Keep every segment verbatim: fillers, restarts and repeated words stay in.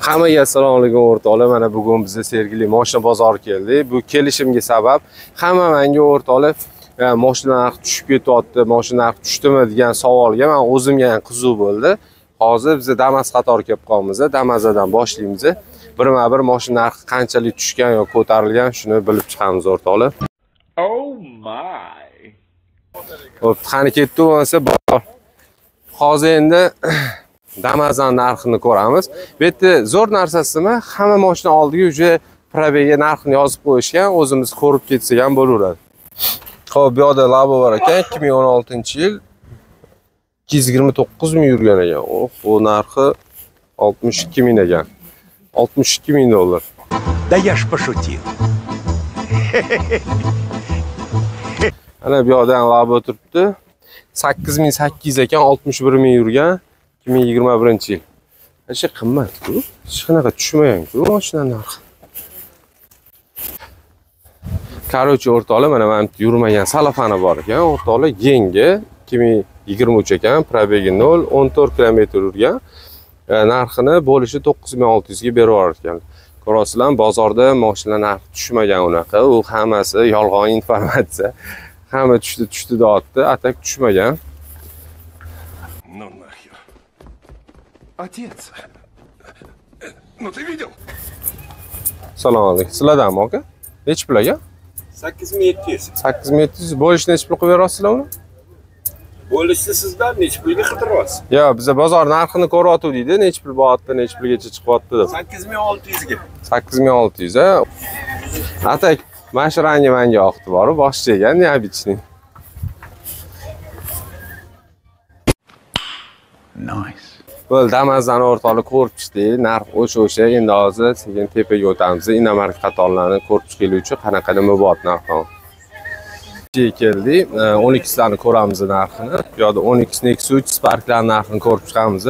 Hammaga assalomu alaykum o'rtoqlar. Mana bugun bizga Sergeli mashina bozori keldi. Bu kelishimga sabab hamma menga o'rtoqlar mashina narxi tushib ketyapti, mashina narxi tushdimi degan savolga men o'zimga ham qiziq bo'ldi. Hozir biz Damas qatori kelib qolamiz. Damazadan boshlaymiz. Birma-bir mashina narxi qanchalik tushgan yoki ko'tarilgan shuni bilib chiqamiz o'rtoqlar. Oh my. Xo'p, qani ketdi bo'lsa bor. Hozir endi Damazan narxini ko'ramiz. Bu yerda zo'r narsasimi? Hamma mashina oldiga uje probega narxini yozib qo'yishgan, o'zimiz ko'rib ketsak ham bo'laveradi. Xo'p, bu yerda Labo bor ekan, ikki ming o'n oltinchi yil ikki yuz yigirma to'qqiz ming yurgan ekan. Oh, bu narxi oltmish ikki ming ekan. oltmish ikki ming dollar. Да я ж пошутил. Ana bu yerda Labo turibdi. sakkiz ming sakkiz yuz ekan, oltmish bir ming yurgan. ikki ming yigirma birinchi yil. Ancha qimmat-ku. Hech qanaqa tushmagan-ku mashina narxi. Короче, o'rtoqlar, mana men yurmagan salafani bor ekan. O'rtoqlar, yangi ikki ming yigirma uch ekan, probegi nol, o'n to'rt kilometr yurgan. Narxini bo'lishi to'qqiz ming olti yuz ga berib yuborgan. Ko'rasizlar, bozorda mashina narxi tushmagan unaqa. U hammasi yolg'on informatsiya. Hamma tushdi, tushdi deyapti, atak tushmagan. Ну нахер. Отец. Ну ты видел? Assalomu alaykum. Sizlardanmi aka? Nech pul aka? sakkiz ming yetti yuz. sakkiz ming yetti yuz bo'lishni nech pul qilib berasizlar uni? Bo'lishni sizdan nech pulga qidiryapsiz? Yo, biz bozor narxini ko'ryapti-deydi, nech pul bo'lyapti, nech pulgacha chiqyapti deb. sakkiz ming olti yuz ga. sakkiz ming olti yuz, ha. Atak mana shu rangi menga yoqdi bor, boshqa ekan, neobычный. Nice. Bo'ldi, Damazdan o'rtoqlar ko'rib chiqdik. Narx o'sha-o'sha. Endi hozir sekin tepaga o'tamiz. Inomark qatorlarini ko'rib chiqiluvchi qanaqa nima bo'lyapti narxi. Keldik. o'n ikkislarni ko'ramiz narxini. Bu yerda o'n ikki Nexus uch Sparklar narxini ko'rib chiqamiz.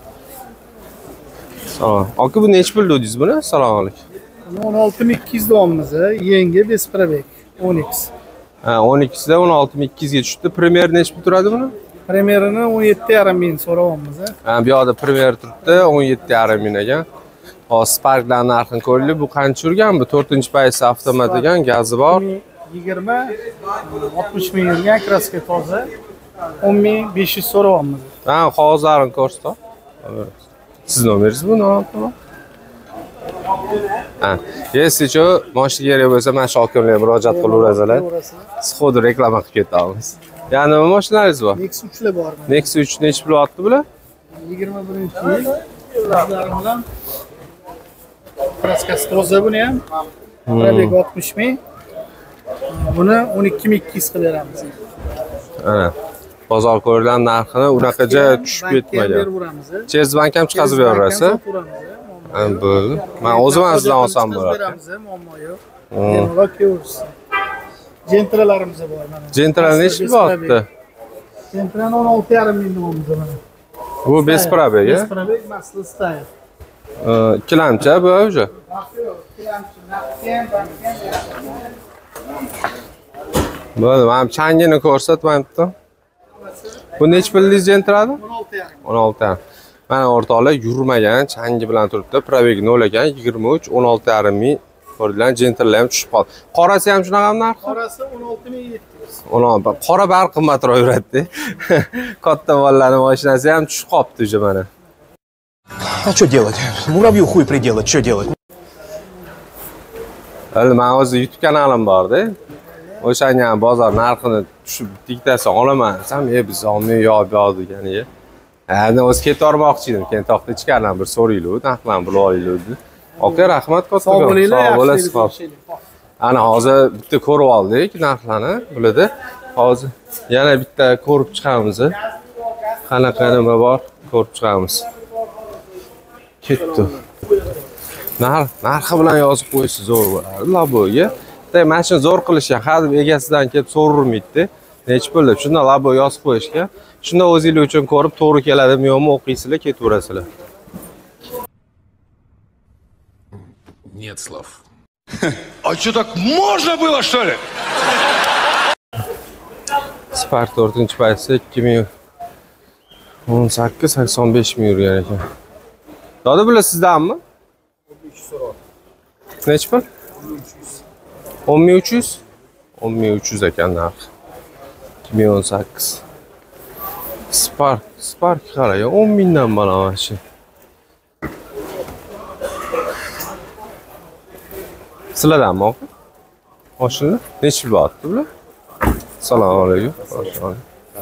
Salom. Aka, bu nech pul dedingiz buni? Assalomu alaykum. o'n olti ming ikki yuz deyapmiz, yangi besprobek o'n x. Ha, o'n ikkisida o'n olti ming ikki yuz ga tushdi. Premier nech pul turadi buni? Premierini o'n yetti yarim ming so'rayapmiz. Ha, bu yerda Premier turibdi, o'n yetti yarim ming ekan. Hozir Sparklar narxini ko'raylik. Bu qancha yurgan? Bu to'rtinchi paysi avtomat ekan, gazi bor. yigirma oltmish ming yurgan, kraska toza. o'n ming besh yuz so'rayapmiz. Ha, qog'ozlarini ko'rsat. Siz nomeringiz bu no'noqmi? Ha, yesichu mashina kerak bo'lsa, mana shu akamlarga murojaat qilaverasizlar. Sxod reklama qilib ketamiz. Yana nima mashinalaringiz bor? Nexus uchlar bor. Nexus uch nech pul bo'lyapti bular? yigirma birinchi yil. Bizlar bilan kraskasi toza buni ham. Probeg oltmish ming. Buni o'n ikki ming ikki yuz qilib beramiz. Ana. Bozor ko'rilgan narxini unaqacha tushib ketmagan. Cherz bank ham chiqazib berasiz. Ha, bo'ldi. Men o'zim ham sizdan olsam bo'ladi. Beramiz, muammo yo'q. Bemalol kelaversin. Gentralarimiz bor mana. Gentralar nech pul bo'lyapti? Gentran o'n olti yarim ming deyapmiz mana. Bu besprobeg, a? Besprobeg masli style. Ikkilamchi bu o'sha. Bo'ldi, men changini ko'rsatmayapti. Bu nech pul dedingiz Gentrani? o'n olti yarim. Mana o'rtoqlar yurmagan, changi bilan turibdi. Probeg nol ekan, yigirma uch, o'n olti yarim ming. Ko'rdilar, Gentralar ham tushib qoldi. Qorasi ham shunaqa narxi? Qorasi o'n olti ming yetti yuz. o'n olti. Qora bar qimmatroq yuradi. Katta bolalarning mashinasi ham tushib qolibdi o'sha mana. А что делать? Муравью хуй приделать, что делать? Hali men o'zi YouTube kanalim bor-da. O'shanga ham bozor narxini tushib diktasi olaman desam, "Ey, biz olmay yo'q yo'q" deganiga. Ha, men o'zi ketib bormoqchi edim. Keyin to'xta ichkaridan bir so'raylik, narxlarni bilib olaylik dedi. Aka, rahmat katta. Sog' bo'linglar, sog' bo'lasiz. Ana hozir bitta ko'rib oldik narxlarni, biladi. Hozir yana bitta ko'rib chiqamiz. Qanaqa nima bor, ko'rib chiqamiz. Ketdi. Narx, narxi bilan yozib qo'ysa zo'r bo'ladi. Laboga. Bitta mashina zo'r qilishgan, hadeb egasidan kelib so'ramaydi. Nech pul deb shunda labo yozib qo'yishgan. Shunda o'zingizlar uchun ko'rib, to'g'ri keladimi yo'qmi o'qiysizlar, ketaverasizlar. Нет слов. А что, так можно было, что ли? Spark to'rtinchi paysi ikki ming o'n sakkiz sakson besh ming yurgan ekan. Dodi bular sizdanmi? Nechi pul? o'n ming uch yuz. o'n ming uch yuz ekan narxi. ikki ming o'n sakkiz. Spark, Spark qarang, o'n mingdan baland mashina. Sizlardanmi aka? Mashina nechi pul bo'lyapti bular? Assalomu alaykum.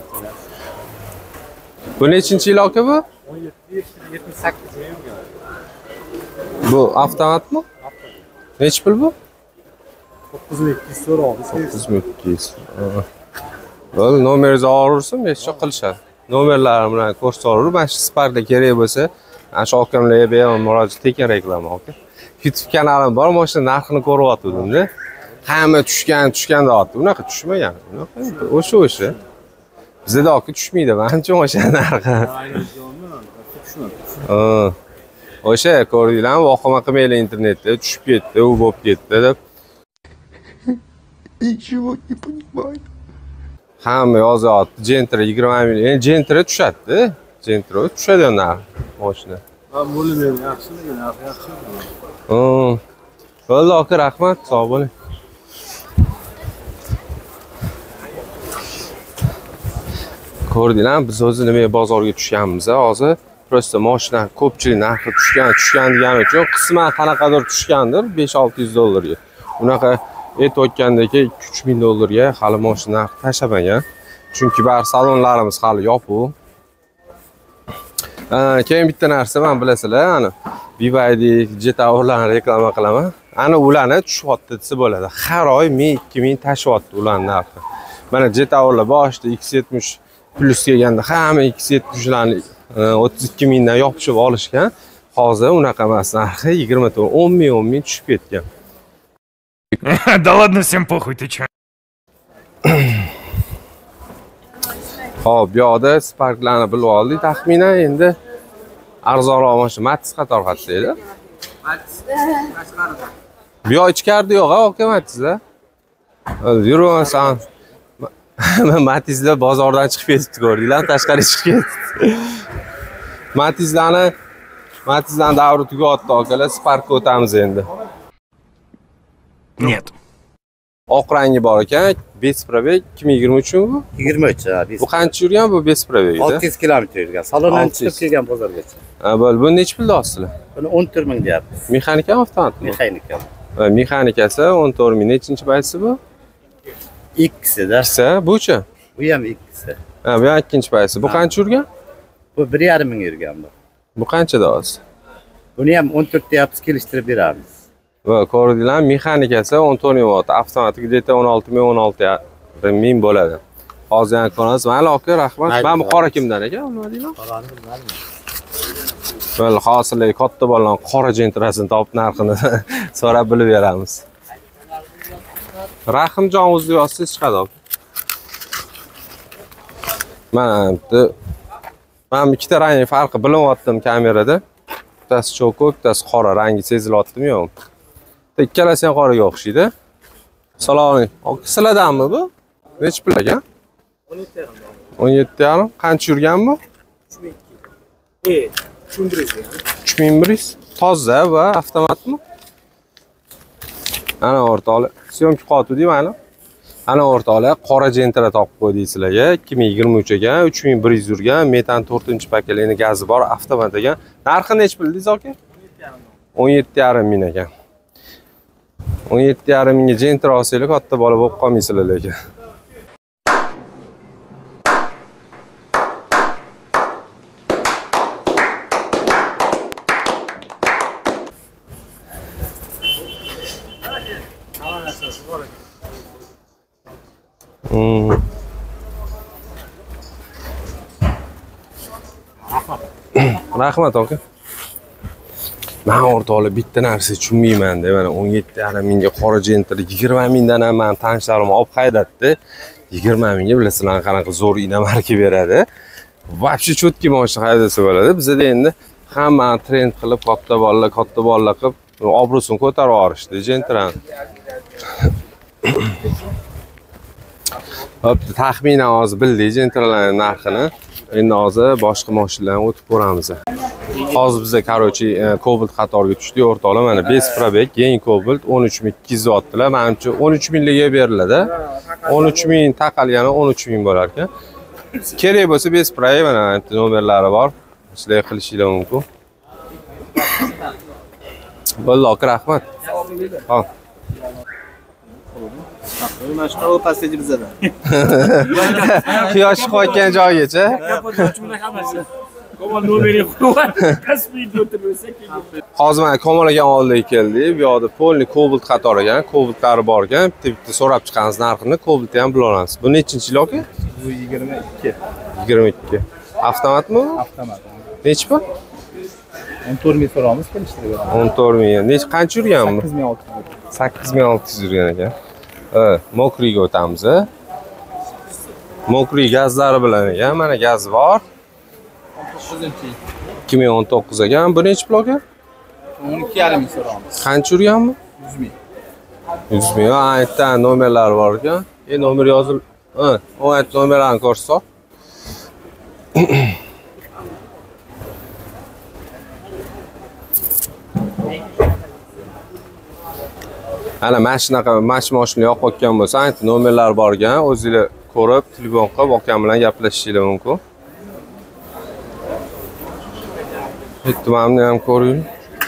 Bu nechinchi yil aka bu? o'n yetti yetmish sakkiz yurgan. Bu avtomatmi? Nechi pul bu? to'qqiz ming ikki yuz so'radi. to'qqiz ming ikki yuz. Bo'ldi, nomeringizni olursin, besh qilishadi. Nomerlarim bilan ko'rsatib, mana shu Sparkda kerak bo'lsa, ana shu akamlarga beraman murojaat tekin reklama, aka. YouTube kanalim bor, mashina narxini ko'ryaptim-da. Hamma tushgan, tushgan deyapti. Unaqa tushmagan. Unaqa o'sha o'sha. Bizda aka tushmaydi, menimcha mashina narxi. Ha. O'sha ko'rdinglarmi, vahima qilmanglar internetda, tushib ketdi, u bo'lib ketdi deb. Ничего не понимаю. Hamma yozyapti, Gentra yigirma ming. Endi Gentra tushadi. Gentra tushadi narx mashina. Ha, bo'lim yaxshimi, narxi yaxshimi? Ha. Bo'ldi aka, rahmat, sog' bo'ling. Ko'rdinglarmi, biz o'zi nimaga bozorga tushganmiz, hozir prosta mashina ko'pchilik narxi tushgan, tushgan degani uchun qisman qanaqadir tushgandir, besh olti yuz dollarga. Unaqa aytayotgandagi ikki uch ming dollarga hali mashina narxi tashlamagan. Chunki bar salonlarimiz hali yopiq. Keyin bitta narsa men bilasizlar, ana B Y D, Jetaurlarni reklama qilaman. Ana ularni tushyapti desa bo'ladi. Har oy ming ikki ming tashyapti ularning narxi. Mana Jetaurlar boshida X yetmish plus kelganda hamma X yetmishlarni o'ttiz ikki mingdan yopishib olishgan. Hozir unaqa emas, narxi yigirma to'rt o'n ming o'n ming tushib ketgan. Да ладно, всем похуй, ты чё? Xo'p, bu yoqda Sparklarni bilib oldik. Taxminan endi arzonroq mashina Matiz qator qatlaydi. Matiz tashqarida. Bu yoq ichkarida yo'q, aka Matizda. Yurasan. Matizlar bozordan chiqib ketibdi, ko'rdinglar, tashqariga chiqib ketdi. Matizlarni Matizdan davri tugatdi akalar, Sparkka o'tamiz endi. Нет. Oq rangi bor ekan, besh probeg ikki ming yigirma uch mi bu? yigirma uch ha. Bu qancha yurgan bu besh probegda? olti yuz kilometr yurgan. Salondan chiqib kelgan bozorgacha. Ha, bo'ldi. Bu necha pul deyapsizlar? Buni o'n to'rt ming deyapmiz. Mexanikami, avtomatmi? Mexanika. Ha, mexanikasi o'n to'rt ming. Nechinchi paytisi bu? Ikkisida. Ikkisi, buchi? Bu ham ikkisi. Ha, bu ham ikkinchi paytisi. Bu qancha yurgan? Bu bir yarim ming yurgan bu. Bu qancha deyapsiz? Buni ham o'n to'rt deyapmiz, kelishtirib beramiz. Va ko'rdinglar, mexanikasi o'n to'rt ming watt, avtomatik deta o'n olti ming o'n olti ming bo'ladi. Hozir ham ko'ramiz. Mayli aka, rahmat. Mana bu qora kimdan ekan? Nima deyman? Qorani bilmayman. Bo'ldi, hozirlik katta bo'lgan qora Gentrasini topib narxini so'rab bilib beramiz. Rahimjon o'zi yozsangiz chiqadi. Mana bu men ikkita rang farqi bilinyaptim kamerada. Bittasi cho'ko, bittasi qora, rangi sezilyaptimi yo'q? Ikkalasi ham qoraga o'xshaydi. Assalomu alaykum. Sizlardanmi bu? Necha pul ekan? o'n yetti yarim. o'n yetti yarim. Qancha yurgan bu? uch ming bir yuz. Toza va avtomatmi? Ana o'rtoqlar, syomka qotib deyman. Ana o'rtoqlar, qora Gentra topib qo'ydik sizlarga. ikki ming yigirma uch ekan, uch ming bir yuz yurgan, metan to'rtinchi pakelini gazi bor, avtomat ekan. Narxi necha pul deysiz aka? o'n yetti yarim ming ekan. o'n yetti yarim mingga Gentra olsanglar katta bola bo'lib qolmaysizlar lekin. Hmm. Rahmat aka. Men o'rtoqlar bitta narsa tushunmayman-da, mana o'n yetti yarim mingga qora Gentra yigirma mingdan ham men tanishlarim olib qaydatdi. yigirma mingga bilasizlar qanaqa zo'r ina marka beradi. Вообще cho'tki mashina haydasa bo'ladi. Bizda endi hamma trend qilib katta bolalar, katta bolalar qilib obro'sini ko'tarib yuborishdi Gentra. Hop, taxminan hozir bildik Gentralarning narxini. Endi hozir boshqa mashinalarga o'tib ko'ramiz. Hozir biza короче Cobalt qatoriga tushdik, o'rtoqlar. Mana bez probek, yangi Cobalt o'n uch ming ikki yuz otdilar. Menimcha o'n uch mingga beriladi. o'n uch ming taqalgani o'n uch ming bo'lar ekan. Kerak bo'lsa bez probek mana nomerlari bor. Sizlar qilishingiz mumkin. Bo'ldi, rahmat. Xo'p. Mana shunaqa pastga bizadan. Quyosh qo'ygan joyigacha. Komol nomeri qo'yib, kasbiyni o'tirsak. Hozir mana Komol akam oldiga keldik. Bu yoqda polni Cobalt qatori ekan, Cobaltlari bor ekan. Bitta-bitta so'rab chiqamiz narxini, Cobaltni ham bilamiz. Bu nechinchi yil aka? Bu yigirma ikki. yigirma ikki. Avtomatmi? Avtomat. Nechi pul? o'n to'rt ming so'ramiz, kelishtirib beramiz. o'n to'rt ming. Nech qancha yurganmi? sakkiz ming olti yuz. sakkiz ming olti yuz yurgan ekan. Ha, Mokriyga o'tamiz. Mokriy gazlari bilan ekan. Mana gaz bor. ikki ming o'n to'qqiz ekan. Bu nechi pul ekan? o'n ikki yarim ming so'ramiz. Qancha yurganmi? yuz ming. yuz ming. Ha, aytda nomerlari bor ekan. E nomer yozil. Ha, o ayt nomerlarni ko'rsak. Ana mana shunaqa mashina yoqib o'tgan bo'lsa, ayt nomerlar bor ekan, o'zingizlar ko'rib, telefon qilib akam bilan gaplashishingiz mumkin. Ehtimomni ham ko'ring.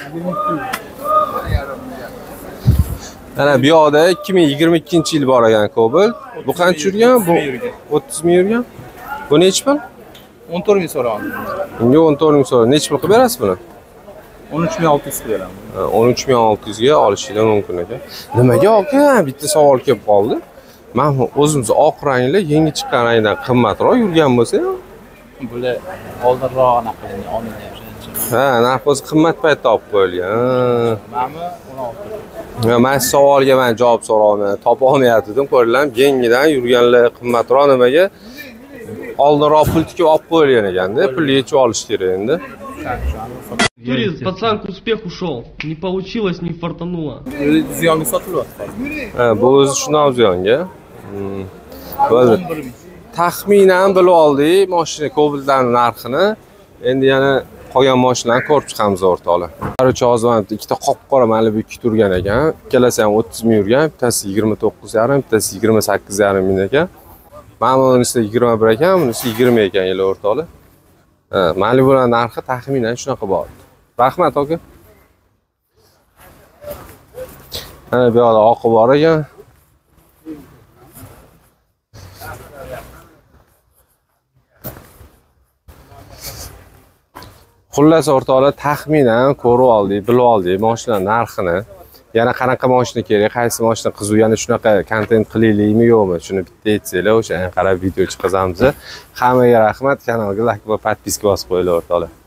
Ana bu yoqda ikki ming yigirma ikkinchi yil bor ekan Cobalt. Bu qancha yurgan? Bu o'ttiz ming yurgan. Bu nechi pul? o'n to'rt ming so'ramiz. Unga o'n to'rt ming so'ra. Nechi pul qilib berasiz buni? o'n uch ming olti yuz beramiz. o'n uch ming olti yuz ga olishingiz mumkin ekan. Nimaga aka? Bitta savol kelib qoldi. Men o'zimiz oq rangli, yangi chiqqan rangdan qimmatroq yurgan bo'lsa, Bular oldinroq anaqa qilingan, olingan. ha, narx o'zi qimmat paytda olib qo'yilgan. Ma'mi o'n olti. Ha, men savolga men javob so'rayman, topa olmayotgandim. Ko'rlar, yangidan yurganlar qimmatroq nimaga? Oldinroq pul tikib olib qo'yilgan ekanda, pulni yechib olish kerak endi. Турист, пацан к успеху шел. Не получилось, не фартануло. Ziyonga sotilyapti. Ha, bu o'zi shunday ziyonga. Bo'ldi. Taxminan bilib oldik mashina Cobaltlarning narxini. Endi yana qolgan mashinalarni ko'rib chiqamiz o'rtoqlar. Qarochi hozir mana ikkita qop-qora Malibu ikki turgan ekan. Ikkalasi ham o'ttiz ming yurgan, bittasi yigirma to'qqiz yarim, bittasi yigirma sakkiz yarim ming ekan. Mana bunisi yigirma bir ekan, bunisi yigirma ekan yil o'rtoqlar. Ha, Malibular narxi taxminan shunaqa bor. Rahmat aka. Mana bu yoqda oqi bor ekan. Xullas o'rtoqlar taxminan ko'rib oldik, bilib oldik mashina narxini. Yana qanaqa mashina kerak, qaysi mashina qiziq, yana shunaqa kontent qilaylikmi yo'qmi? Shuni bitta aytsanglar, o'shanga qarab video chiqazamiz. Hammaga rahmat, kanalga like va podpiska bosib qo'yinglar o'rtoqlar.